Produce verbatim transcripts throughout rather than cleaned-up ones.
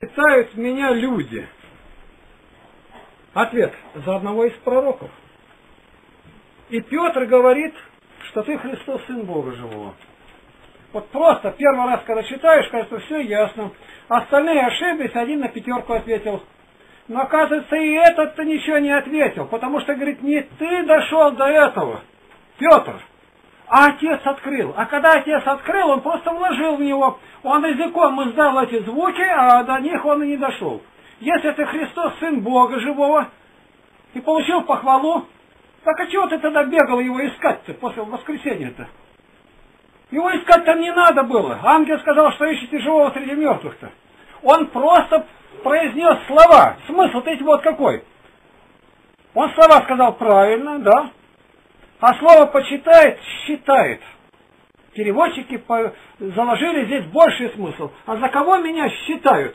Считают меня люди. Ответ: за одного из пророков. И Петр говорит, что ты Христос, Сын Бога Живого. Вот просто первый раз, когда читаешь, кажется, все ясно. Остальные ошиблись, один на пятерку ответил. Но оказывается, и этот-то ничего не ответил, потому что, говорит, не ты дошел до этого, Петр, а Отец открыл. А когда Отец открыл, он просто вложил в него. Он языком издал эти звуки, а до них он и не дошел. Если ты Христос, Сын Бога Живого, и получил похвалу, так а чего ты тогда бегал его искать-то после воскресенья-то? Его искать там не надо было. Ангел сказал, что ищете живого среди мертвых-то. Он просто произнес слова. Смысл-то эти вот какой? Он слова сказал правильно, да. А слово почитает, считает. Переводчики по... заложили здесь больший смысл. А за кого меня считают?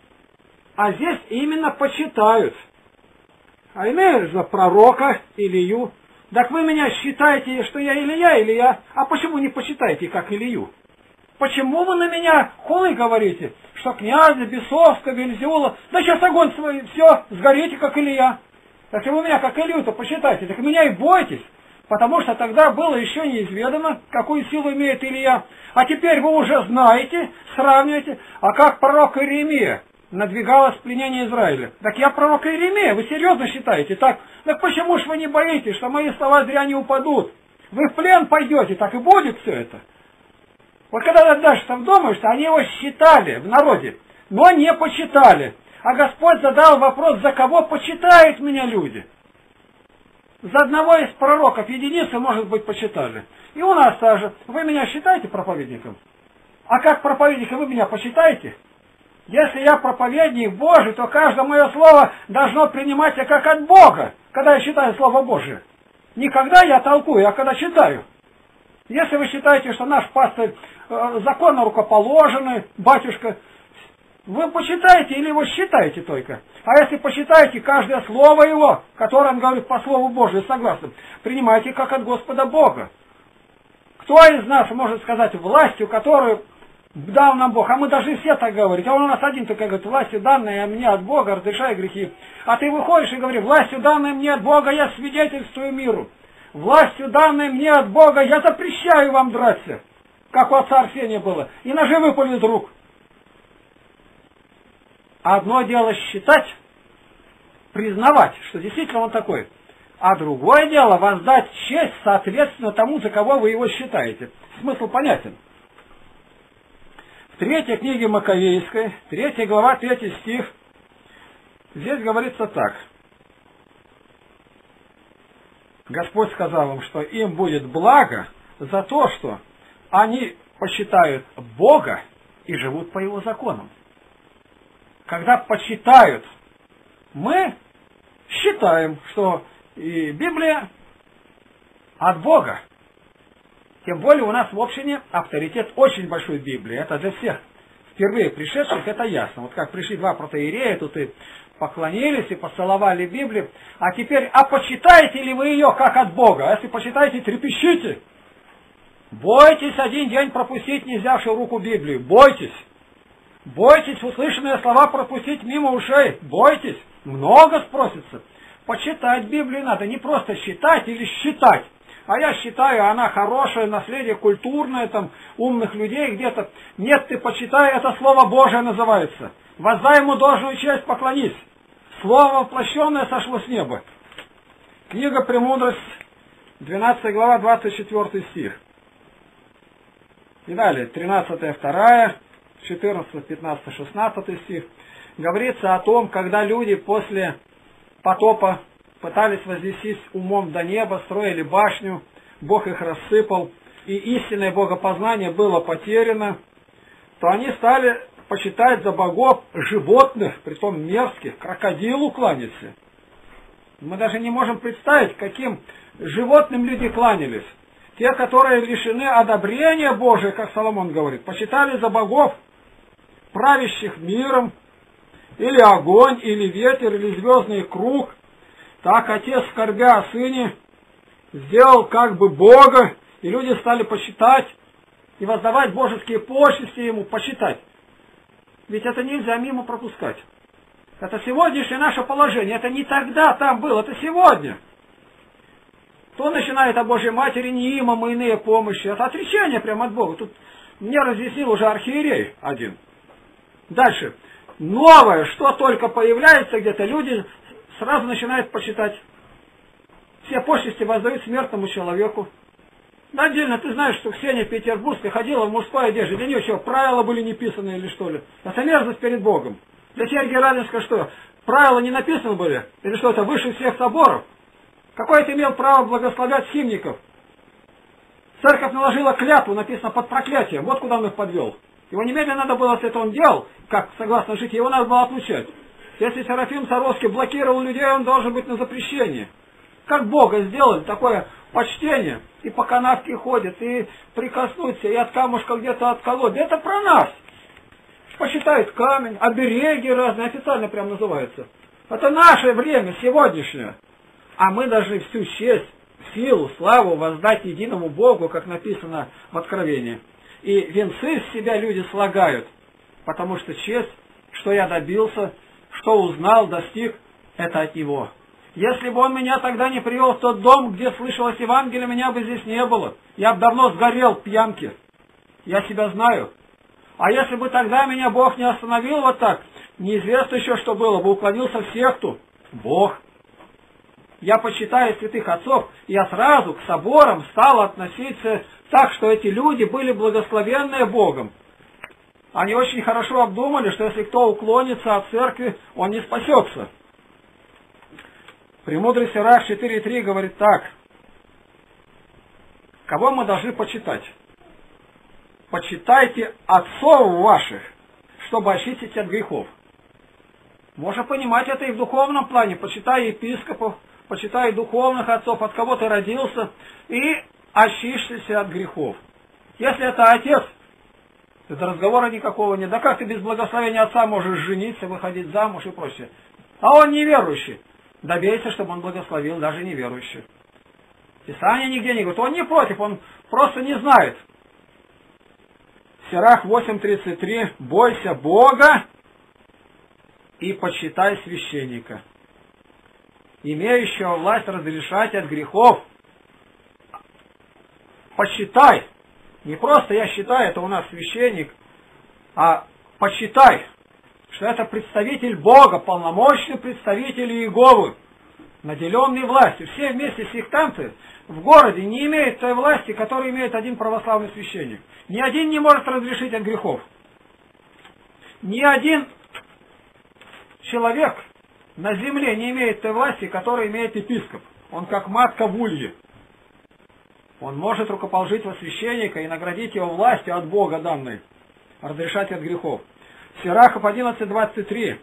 А здесь именно почитают. А имеют за пророка Илью. Так вы меня считаете, что я Илья, Илья? А почему не почитаете, как Илью? Почему вы на меня хулы говорите, что князя, Бесовска, Вельзевула, да сейчас огонь свой, все, сгорите, как Илья. Так вы меня, как Илью-то, посчитайте, так меня и бойтесь, потому что тогда было еще неизведано, какую силу имеет Илья. А теперь вы уже знаете, сравниваете, а как пророк Иеремия надвигалось пленение Израиля. Так я пророк Иеремия, вы серьезно считаете? Так, так почему ж вы не боитесь, что мои слова зря не упадут? Вы в плен пойдете, так и будет все это. Вот когда ты дальше там думаешь, что они его считали в народе, но не почитали. А Господь задал вопрос, за кого почитают меня люди? За одного из пророков единицы, может быть, почитали. И у нас также. Вы меня считаете проповедником? А как проповедника вы меня почитаете? Если я проповедник Божий, то каждое мое слово должно принимать как от Бога, когда я читаю Слово Божие. Не когда я толкую, а когда читаю. Если вы считаете, что наш пастырь э, законно рукоположенный, батюшка, вы почитаете или его считаете только? А если почитаете каждое слово его, которое он говорит по Слову Божию, согласно, принимайте как от Господа Бога. Кто из нас может сказать властью, которую дал нам Бог? А мы должны все так говорить. А он у нас один только говорит, властью данная мне от Бога, разрешай грехи. А ты выходишь и говоришь, властью данной мне от Бога, я свидетельствую миру. Властью данной мне от Бога, я запрещаю вам драться, как у отца Арсения было. И ножи выпали из рук. Одно дело считать, признавать, что действительно он такой. А другое дело воздать честь соответственно тому, за кого вы его считаете. Смысл понятен. В третьей книге Маковейской, третья глава, третий стих, здесь говорится так. Господь сказал им, что им будет благо за то, что они почитают Бога и живут по Его законам. Когда почитают, мы считаем, что и Библия от Бога. Тем более у нас в общине авторитет очень большой Библии. Это для всех впервые пришедших, это ясно. Вот как пришли два протоиерея, тут и поклонились, и поцеловали Библию. А теперь, а почитаете ли вы ее как от Бога? А если почитаете, трепещите. Бойтесь один день пропустить не взявшую руку Библию. Бойтесь. Бойтесь услышанные слова пропустить мимо ушей. Бойтесь. Много спросится. Почитать Библию надо. Не просто считать или считать. А я считаю, она хорошая, наследие культурное, там, умных людей где-то. Нет, ты почитай, это Слово Божие называется. Воздай ему должную честь, поклонись. Слово воплощенное сошло с неба. Книга «Премудрость», двенадцатая глава, двадцать четвёртый стих. И далее, тринадцатая вторая, четырнадцатый, пятнадцатый, шестнадцатый стих. Говорится о том, когда люди после потопа пытались вознестись умом до неба, строили башню, Бог их рассыпал, и истинное богопознание было потеряно, то они стали почитать за богов животных, притом мерзких, крокодилу кланяться. Мы даже не можем представить, каким животным люди кланялись. Те, которые лишены одобрения Божия, как Соломон говорит, почитали за богов, правящих миром, или огонь, или ветер, или звездный круг. Так отец, скорбя о сыне, сделал как бы Бога, и люди стали почитать и воздавать божеские почести ему, почитать. Ведь это нельзя мимо пропускать. Это сегодняшнее наше положение. Это не тогда там было, это сегодня. Кто начинает о Божьей Матери, не им, а мы иные помощи. Это отречение прямо от Бога. Тут мне разъяснил уже архиерей один. Дальше. Новое, что только появляется где-то, люди сразу начинают почитать. Все почести воздают смертному человеку. Отдельно ты знаешь, что Ксения Петербургская ходила в мужской одежде. Для нее что, правила были не писаны или что ли? Это мерзость перед Богом. Для Сергия Радонежского что, правила не написаны были? Или что, это выше всех соборов? Какое ты имел право благословлять химников? Церковь наложила клятву, написано под проклятием. Вот куда он их подвел. Его немедленно надо было, если это он делал, как согласно житию, его надо было отлучать. Если Серафим Саровский блокировал людей, он должен быть на запрещении. Как Бога сделали, такое почтение, и по канавке ходят, и прикоснуться, и от камушка где-то отколоть. Это про нас. Посчитают камень, обереги разные, официально прям называются. Это наше время, сегодняшнее. А мы должны всю честь, силу, славу воздать единому Богу, как написано в Откровении. И венцы с себя люди слагают, потому что честь, что я добился, что узнал, достиг, это от Него. Если бы Он меня тогда не привел в тот дом, где слышалось Евангелие, меня бы здесь не было. Я бы давно сгорел в пьянке. Я себя знаю. А если бы тогда меня Бог не остановил вот так, неизвестно еще, что было бы, уклонился в секту. Бог. Я почитаю святых отцов, я сразу к соборам стал относиться так, что эти люди были благословенные Богом. Они очень хорошо обдумали, что если кто уклонится от церкви, он не спасется. Премудрый Сирах четыре три говорит так. Кого мы должны почитать? Почитайте отцов ваших, чтобы очистить от грехов. Можно понимать это и в духовном плане. Почитай епископов, почитай духовных отцов, от кого ты родился, и очистишься от грехов. Если это отец, это разговора никакого нет. Да как ты без благословения отца можешь жениться, выходить замуж и прочее? А он неверующий. Добейся, чтобы он благословил даже неверующих. Писание нигде не говорит. Он не против, он просто не знает. Сирах восемь тридцать три. Бойся Бога и почитай священника, имеющего власть разрешать от грехов. Почитай. Не просто я считаю, это у нас священник, а почитай, что это представитель Бога, полномочный представитель Иеговы, наделенный властью. Все вместе сектанты в городе не имеют той власти, которую имеет один православный священник. Ни один не может разрешить от грехов. Ни один человек на земле не имеет той власти, которую имеет епископ. Он как матка в улье. Он может рукоположить во священника и наградить его властью от Бога данной, разрешать от грехов. Сирахов одиннадцать двадцать три.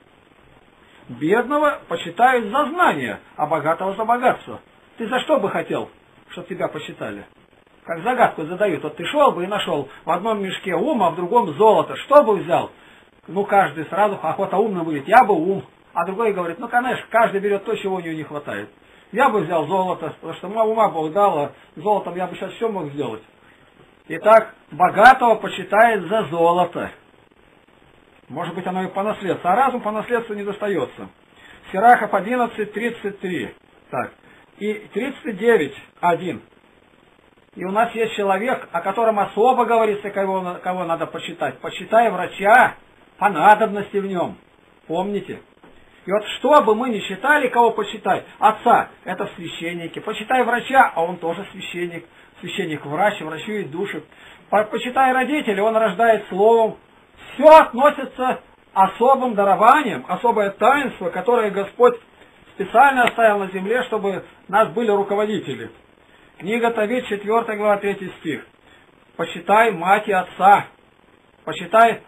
Бедного почитают за знание, а богатого за богатство. Ты за что бы хотел, чтобы тебя почитали? Как загадку задают. Вот ты шел бы и нашел в одном мешке ум, а в другом золото. Что бы взял? Ну, каждый сразу охота умным будет. Я бы ум. А другой говорит, ну, конечно, каждый берет то, чего у него не хватает. Я бы взял золото, потому что мне ума Бог дал, а золотом я бы сейчас все мог сделать. Итак, богатого почитает за золото. Может быть, оно и по наследству. А разум по наследству не достается. Сирахов одиннадцать тридцать три. Так. И тридцать девять один. И у нас есть человек, о котором особо говорится, кого, кого надо почитать. Почитай врача по надобности в нем. Помните? И вот что бы мы ни считали, кого почитать, отца, это священники. Почитай врача, а он тоже священник. Священник врач, врачует души. Почитай родителей, он рождает словом. Все относится особым дарованием, особое таинство, которое Господь специально оставил на земле, чтобы нас были руководители. Книга Товит, четвёртая глава, третий стих. Почитай мать и отца. Почитай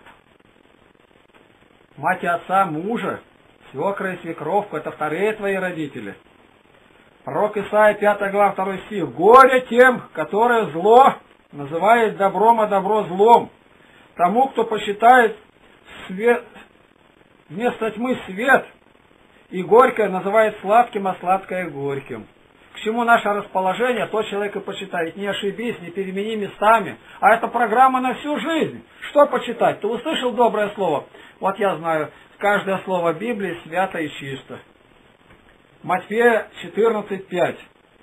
мать и отца мужа. Свекра и свекровку, это вторые твои родители. Пророк Исаия, пятая глава, второй стих. Горе тем, которое зло называет добром, а добро злом. Тому, кто посчитает свет, вместо тьмы свет, и горькое называет сладким, а сладкое горьким. К чему наше расположение, то человек и почитает. Не ошибись, не перемени местами. А это программа на всю жизнь. Что почитать? Ты услышал доброе слово? Вот я знаю, каждое слово Библии свято и чисто. Матфея четырнадцать пять.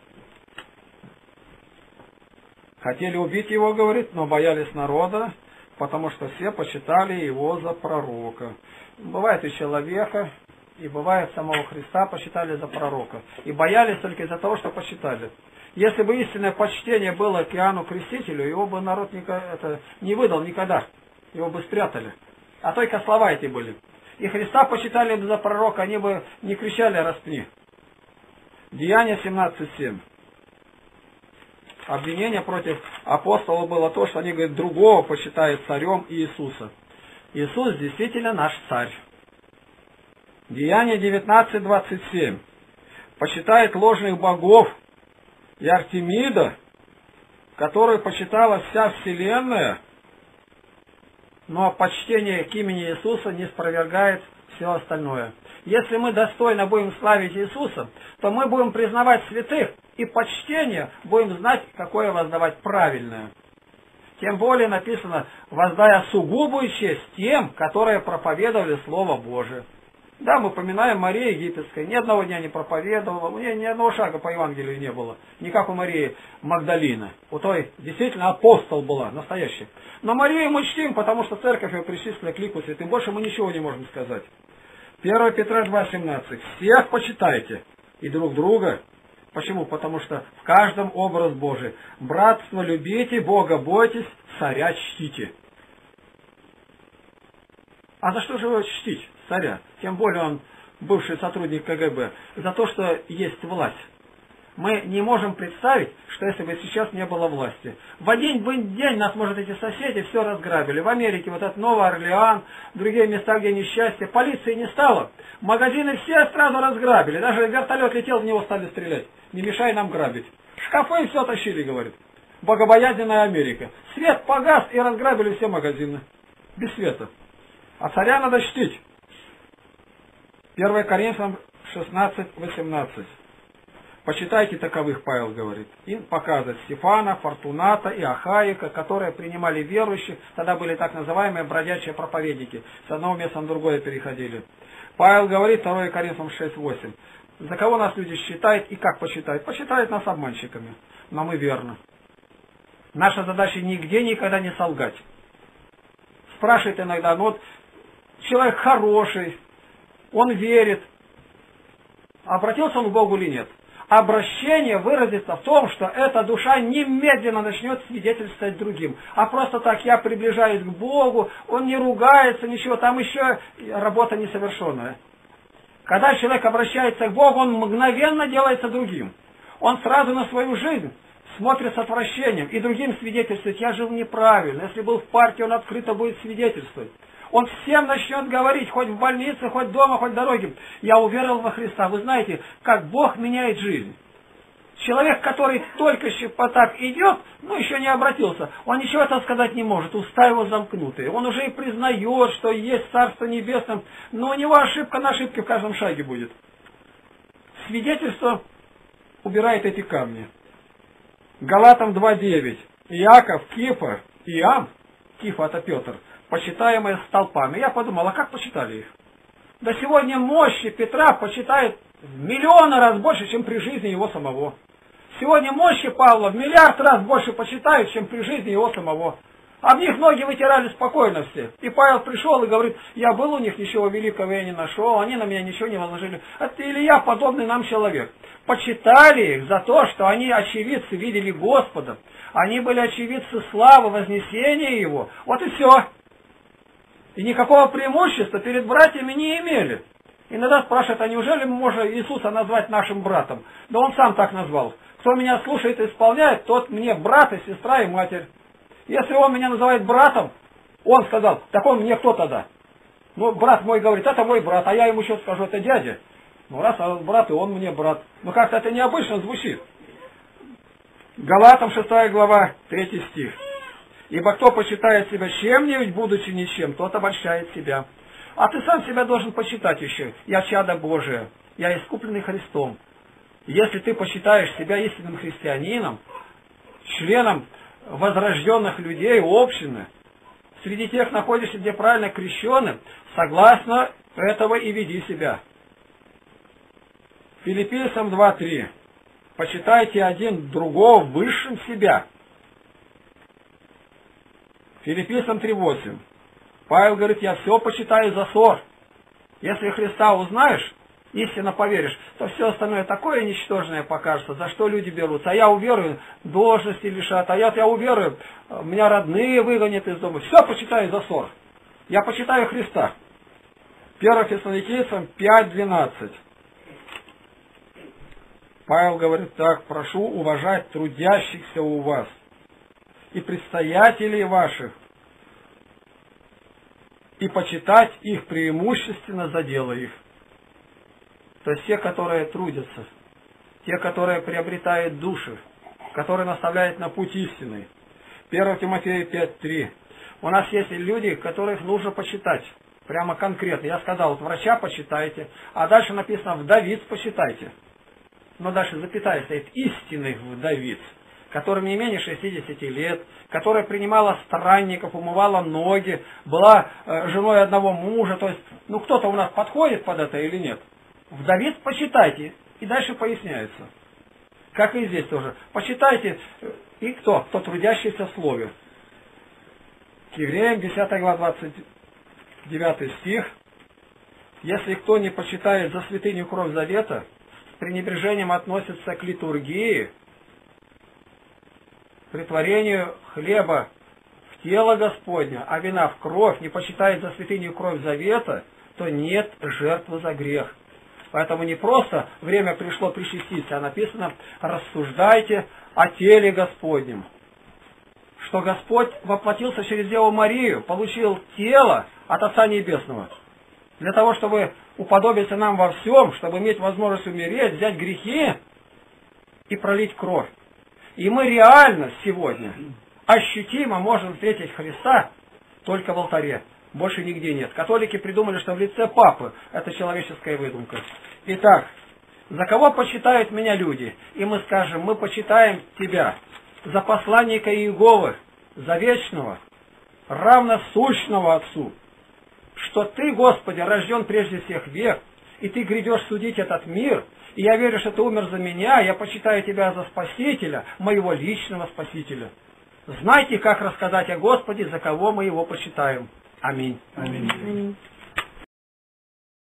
Хотели убить его, говорит, но боялись народа, потому что все почитали его за пророка. Бывает и человека, и бывает самого Христа почитали за пророка. И боялись только из-за того, что почитали. Если бы истинное почтение было к Иоанну Крестителю, его бы народ это, не выдал никогда. Его бы спрятали. А только слова эти были. И Христа почитали бы за пророка, они бы не кричали «распни». Деяния семнадцать семь. Обвинение против апостолов было то, что они, говорят, другого почитают царем Иисуса. Иисус действительно наш царь. Деяние девятнадцать двадцать семь. Почитает ложных богов и Артемида, которую почитала вся вселенная, но почтение к имени Иисуса не спровергает все остальное. Если мы достойно будем славить Иисуса, то мы будем признавать святых, и почтение будем знать, какое воздавать правильное. Тем более написано, воздая сугубую честь тем, которые проповедовали Слово Божие. Да, мы поминаем Марию Египетской, ни одного дня не проповедовала, у нее ни одного шага по Евангелию не было, не как у Марии Магдалины. У той действительно апостол была, настоящая. Но Марию мы чтим, потому что церковь ее причислила к лику святым. Больше мы ничего не можем сказать. первое Петра два семнадцать. Всех почитайте и друг друга. Почему? Потому что в каждом образ Божий. Братство любите, Бога бойтесь, царя чтите. А за что же его чтить, царя? Тем более он бывший сотрудник ка гэ бэ. За то, что есть власть. Мы не можем представить, что если бы сейчас не было власти. В один день нас, может, эти соседи все разграбили. В Америке вот этот Новый Орлеан, другие места, где несчастье. Полиции не стало. Магазины все сразу разграбили. Даже вертолет летел, в него стали стрелять. Не мешай нам грабить. Шкафы все тащили, говорит. Богобоязненная Америка. Свет погас и разграбили все магазины. Без света. А царя надо чтить. первое Коринфянам шестнадцать восемнадцать. Почитайте таковых, Павел говорит. И показывает Стефана, Фортуната и Ахаика, которые принимали верующих. Тогда были так называемые бродячие проповедники. С одного места на другое переходили. Павел говорит, второе Коринфянам шесть восемь. За кого нас люди считают и как посчитают? Посчитают нас обманщиками. Но мы верны. Наша задача нигде никогда не солгать. Спрашивает иногда, ну вот человек хороший, он верит. Обратился он к Богу или нет? Обращение выразится в том, что эта душа немедленно начнет свидетельствовать другим. А просто так, я приближаюсь к Богу, он не ругается, ничего, там еще работа несовершенная. Когда человек обращается к Богу, он мгновенно делается другим. Он сразу на свою жизнь смотрит с отвращением и другим свидетельствует, я жил неправильно. Если был в парке, он открыто будет свидетельствовать. Он всем начнет говорить, хоть в больнице, хоть дома, хоть в дороге. Я уверовал во Христа. Вы знаете, как Бог меняет жизнь. Человек, который только вот так идет, ну еще не обратился, он ничего этого сказать не может, уста его замкнутые. Он уже и признает, что есть Царство Небесное, но у него ошибка на ошибке в каждом шаге будет. Свидетельство убирает эти камни. Галатам два девять. Иаков, Кифа, Иоанн, Кифа это Петр, почитаемые столпами. Я подумал, а как почитали их? Да сегодня мощи Петра почитают в миллионы раз больше, чем при жизни его самого. Сегодня мощи Павла в миллиард раз больше почитают, чем при жизни его самого. Об них ноги вытирали спокойно все. И Павел пришел и говорит, я был у них, ничего великого я не нашел, они на меня ничего не возложили. Это Илья, подобный нам человек. Почитали их за то, что они очевидцы видели Господа. Они были очевидцы славы, вознесения Его. Вот и все. И никакого преимущества перед братьями не имели. Иногда спрашивают, а неужели можно Иисуса назвать нашим братом? Да он сам так назвал. Кто меня слушает и исполняет, тот мне брат и сестра и матерь. Если он меня называет братом, он сказал, так он мне кто тогда? Ну, брат мой говорит, это мой брат, а я ему еще скажу, это дядя. Ну, раз он брат, и он мне брат. Ну, как-то это необычно звучит. Галатам шестая глава, третий стих. Ибо кто почитает себя чем-нибудь, будучи ничем, тот обольщает себя. А ты сам себя должен почитать еще. Я чадо Божие, я искупленный Христом. Если ты посчитаешь себя истинным христианином, членом возрожденных людей, общины, среди тех находишься, где правильно крещены, согласно этого и веди себя. Филиппийцам два три. Почитайте один другого высшим себя. Филиппийцам три восемь. Павел говорит, я все почитаю за ссор. Если Христа узнаешь, истинно поверишь, то все остальное такое ничтожное покажется, за что люди берутся. А я уверую, должности лишат, а я, я уверую, меня родные выгонят из дома. Все почитаю за ссор. Я почитаю Христа. первое Фессалоникийцам пять двенадцать. Павел говорит так, прошу уважать трудящихся у вас и предстоятелей ваших, и почитать их преимущественно за дело их. То есть те, которые трудятся, те, которые приобретают души, которые наставляют на путь истинный. первое Тимофея пять три. У нас есть люди, которых нужно почитать. Прямо конкретно. Я сказал, вот врача почитайте, а дальше написано вдовиц почитайте. Но дальше запятая стоит истинный вдовиц, которым не менее шестидесяти лет, которая принимала странников, умывала ноги, была э, женой одного мужа. То есть, ну кто-то у нас подходит под это или нет? Вдовиц почитайте. И дальше поясняется. Как и здесь тоже. Почитайте. И кто? Кто трудящийся в слове. К Евреям десятая глава двадцать девятый стих. Если кто не почитает за святыню кровь завета, с пренебрежением относится к литургии, притворению хлеба в тело Господня, а вина в кровь, не почитает за святыню кровь завета, то нет жертвы за грех. Поэтому не просто время пришло причаститься, а написано рассуждайте о теле Господнем. Что Господь воплотился через Деву Марию, получил тело от Отца Небесного. Для того, чтобы уподобиться нам во всем, чтобы иметь возможность умереть, взять грехи и пролить кровь. И мы реально сегодня ощутимо можем встретить Христа только в алтаре. Больше нигде нет. Католики придумали, что в лице Папы это человеческая выдумка. Итак, за кого почитают меня люди? И мы скажем, мы почитаем Тебя за посланника Иеговы, за вечного, равносущного Отцу, что Ты, Господи, рожден прежде всех век, и Ты грядешь судить этот мир, и я верю, что Ты умер за меня, я почитаю Тебя за Спасителя, моего личного Спасителя. Знайте, как рассказать о Господе, за кого мы Его почитаем. Аминь. Аминь. Аминь.